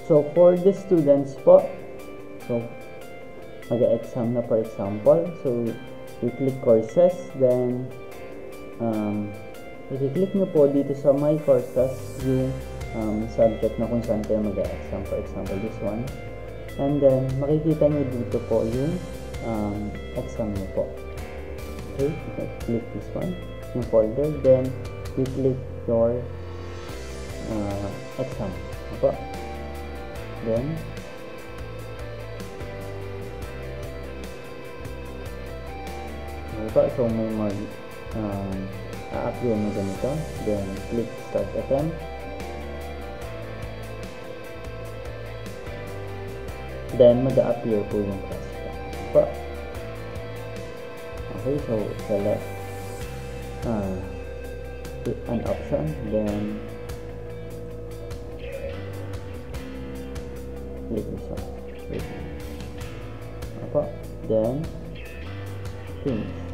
So, for the students po, so, mag-exam na for example. So, i-click courses, then, i-click nyo po dito sa my courses, yung subject na kung saan kayo mag-exam. For example, this one. And then, makikita nyo dito po yung exam nyo po. Okay, click this one, yung folder, then, i-click your exam. Opo. Then, so may a-appear na ganito, then click start attempt, then mag-a-appear po yung class po. Okay, so select an option, then click this one, then finish.